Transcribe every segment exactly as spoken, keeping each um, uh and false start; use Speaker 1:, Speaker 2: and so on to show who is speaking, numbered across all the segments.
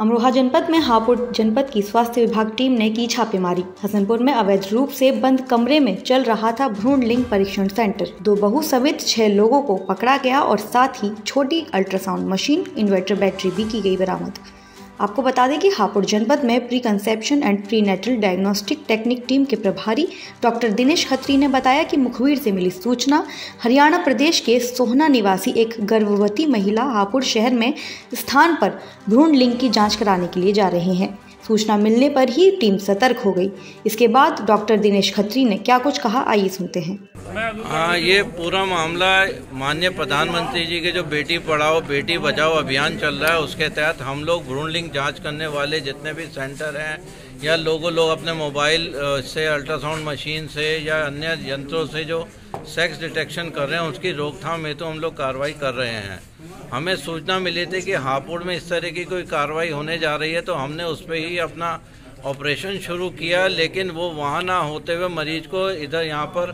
Speaker 1: अमरोहा जनपद में हापुड़ जनपद की स्वास्थ्य विभाग टीम ने की छापेमारी। हसनपुर में अवैध रूप से बंद कमरे में चल रहा था भ्रूण लिंग परीक्षण सेंटर। दो बहू समेत छह लोगों को पकड़ा गया और साथ ही छोटी अल्ट्रासाउंड मशीन, इन्वर्टर बैटरी भी की गई बरामद। आपको बता दें कि हापुड़ जनपद में pre conception and pre natal diagnostic technique team के प्रभारी डॉक्टर दिनेश खत्री ने बताया कि मुखबिर से मिली सूचना हरियाणा प्रदेश के सोहना निवासी एक गर्भवती महिला हापुड़ शहर में स्थान पर भ्रूण लिंग की जांच कराने के लिए जा रहे हैं। सूचना मिलने पर ही टीम सतर्क हो गई। इसके बाद डॉक्टर दिनेश खत्री ने क्या कुछ कहा, आइए सुनते हैं।
Speaker 2: हाँ, ये पूरा मामला माननीय प्रधानमंत्री जी के जो बेटी पढ़ाओ बेटी बचाओ अभियान चल रहा है, उसके तहत हम लोग भ्रूण लिंग जांच करने वाले जितने भी सेंटर हैं या लोगों लोग अपने मोबाइल से, अल्ट्रासाउंड मशीन से या अन्य यंत्रों से जो सेक्स डिटेक्शन कर रहे हैं, उसकी रोकथाम हेतु हम लोग कार्रवाई कर रहे हैं। हमें सूचना मिली थी कि हापुड़ में इस तरह की कोई कार्रवाई होने जा रही है, तो हमने उस पर ही अपना ऑपरेशन शुरू किया, लेकिन वो वहाँ ना होते हुए मरीज को इधर यहाँ पर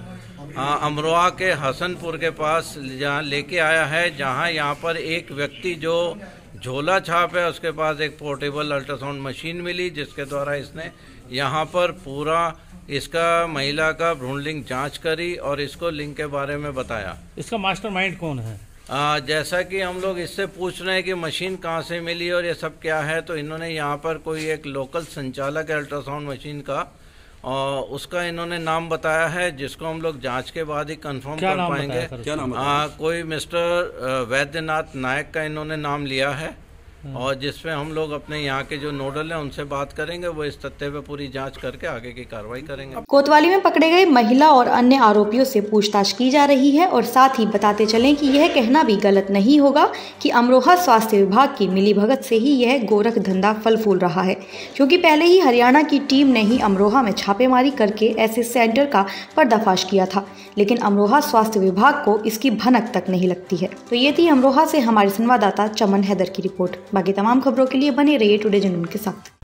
Speaker 2: अमरोहा के हसनपुर के पास जहाँ लेके आया है, जहाँ यहाँ पर एक व्यक्ति जो झोला छाप है उसके पास एक पोर्टेबल अल्ट्रासाउंड मशीन मिली, जिसके द्वारा इसने यहाँ पर पूरा इसका महिला का भ्रूण लिंग जांच करी और इसको लिंग के बारे में बताया।
Speaker 3: इसका मास्टरमाइंड कौन है?
Speaker 2: आ, जैसा कि हम लोग इससे पूछ रहे हैं कि मशीन कहाँ से मिली और ये सब क्या है, तो इन्होंने यहाँ पर कोई एक लोकल संचालक है अल्ट्रासाउंड मशीन का, और उसका इन्होंने नाम बताया है, जिसको हम लोग जांच के बाद ही कंफर्म कर पाएंगे।
Speaker 3: क्या नाम
Speaker 2: आ, कोई मिस्टर वैद्यनाथ नायक का इन्होंने नाम लिया है, और जिसमें हम लोग अपने यहाँ के जो नोडल हैं उनसे बात करेंगे, वो इस तथ्य पे पूरी जांच करके आगे की कार्रवाई करेंगे।
Speaker 1: कोतवाली में पकड़े गए महिला और अन्य आरोपियों से पूछताछ की जा रही है और साथ ही बताते चलें कि यह कहना भी गलत नहीं होगा कि अमरोहा स्वास्थ्य विभाग की मिलीभगत से ही यह गोरख धंधा फल फूल रहा है, क्योंकि पहले ही हरियाणा की टीम ने ही अमरोहा में छापेमारी करके ऐसे सेंटर का पर्दाफाश किया था, लेकिन अमरोहा स्वास्थ्य विभाग को इसकी भनक तक नहीं लगती है। तो ये थी अमरोहा से हमारे संवाददाता चमन हैदर की रिपोर्ट। बाकी तमाम खबरों के लिए बने रहिए टुडे जनून के साथ।